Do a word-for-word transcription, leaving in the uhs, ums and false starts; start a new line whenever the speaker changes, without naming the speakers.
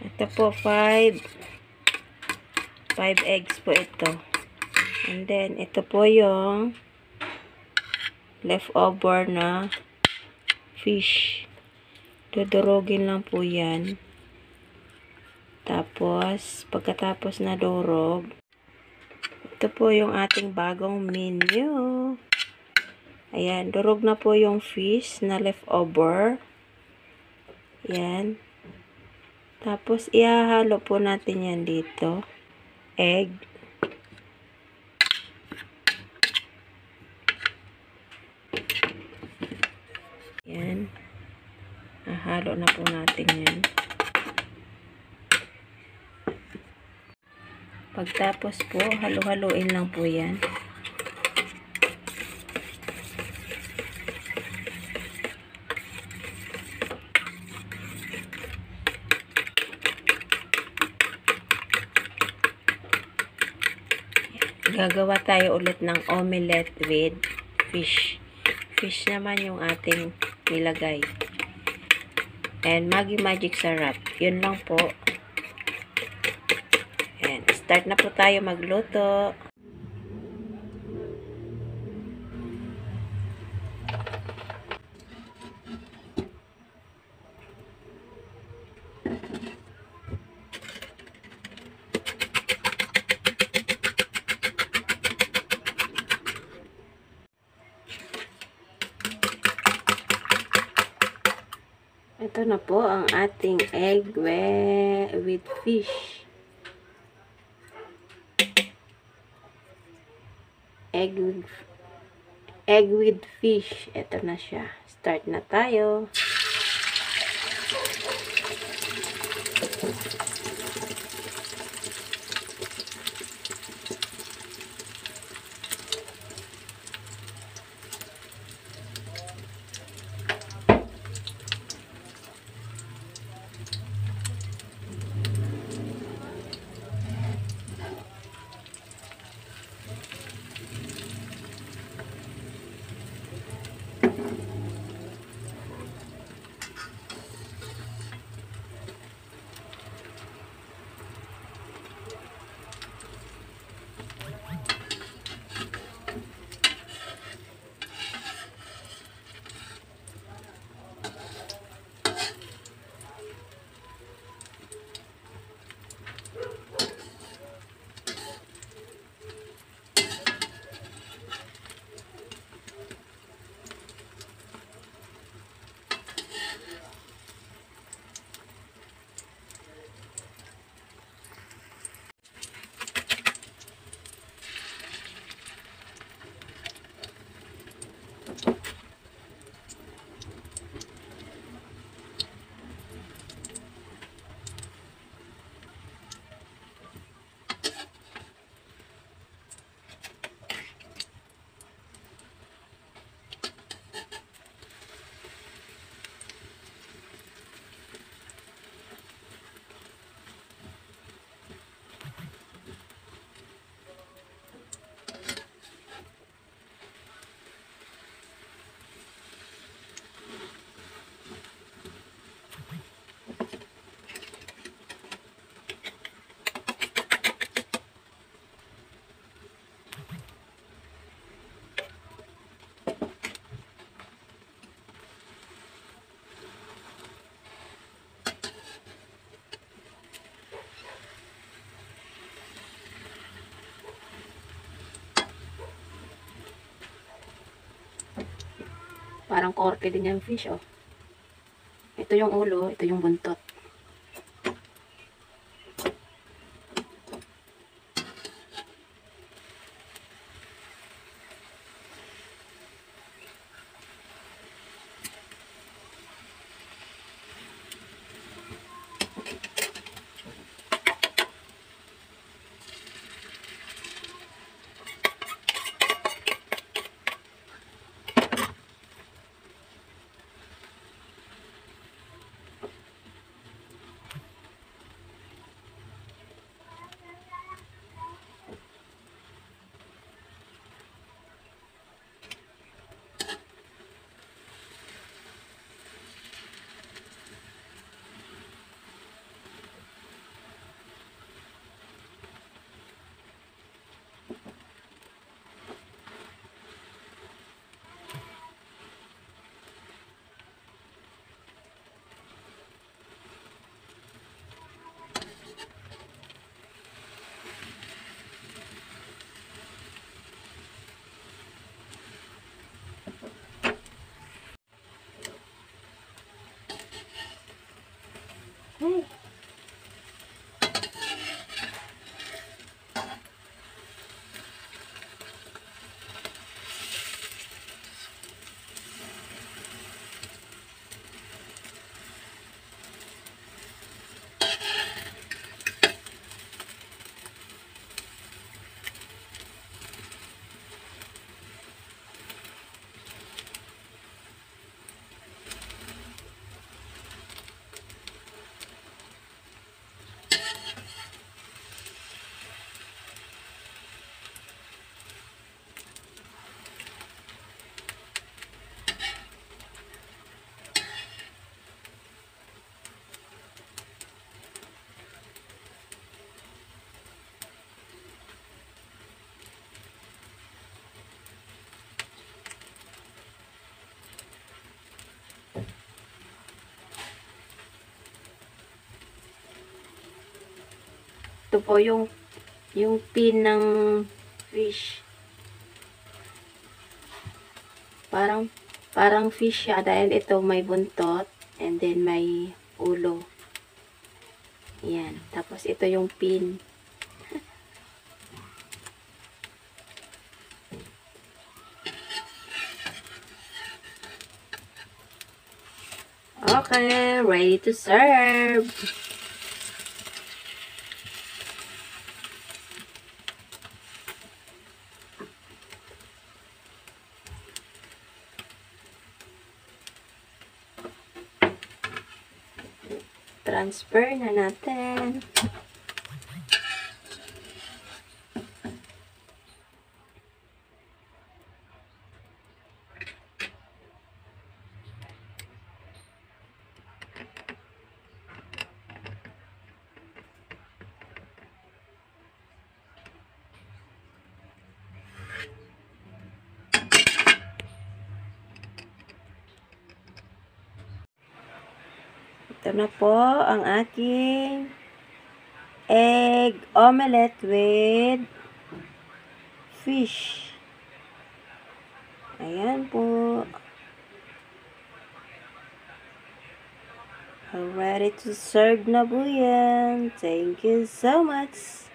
Ito po, five. five eggs po ito. And then, ito po yung leftover na fish. Dudurugin lang po yan. Tapos, pagkatapos na durog, ito po yung ating bagong menu. Ayan, durog na po yung fish na leftover. Ayan. Tapos, ihahalo po natin yan dito. Egg. Ayan. Ahalo na po natin yan. Pagtapos po, halo-haloin lang po yan. Gagawa tayo ulit ng omelette with fish. Fish naman yung ating nilagay. And Maggi Magic Sarap. Yun lang po. And start na po tayo magluto. Ito na po ang ating egg with fish. Egg with, egg with fish. Ito na siya. Start na tayo. Parang korte din yung fish, oh. Ito yung ulo, ito yung buntot. Ay. Ito po yung yung pin ng fish. Parang parang fish siya dahil ito may buntot and then may ulo. Ayan. Tapos ito yung pin. Okay, ready to serve. Transfer na natin. Ito na po ang aking egg omelette with fish. Ayan po. Ready to serve na po yan. Thank you so much.